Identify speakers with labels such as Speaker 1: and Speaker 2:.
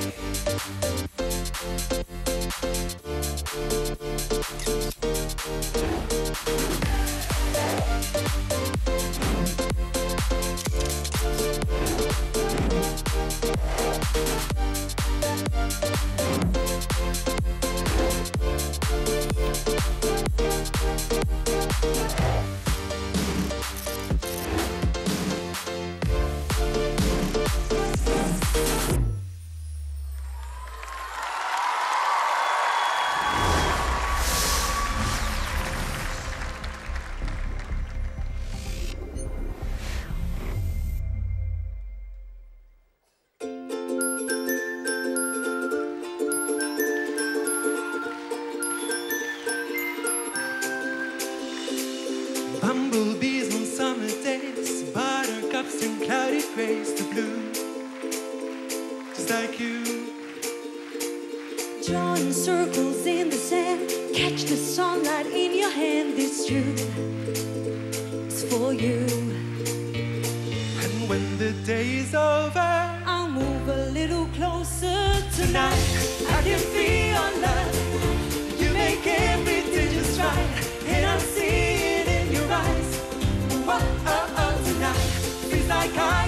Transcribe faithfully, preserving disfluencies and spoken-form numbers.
Speaker 1: Bumblebees on summer days, buttercups and cloudy grays to blue, just like you.
Speaker 2: Drawing circles in the sand, catch the sunlight in your hand. It's true, it's for you.
Speaker 1: And when the day is over,
Speaker 2: I'll move a little closer tonight.
Speaker 1: I can feel your love. You make everything just right, and I see it in your eyes. Whoa, oh, oh, tonight feels like I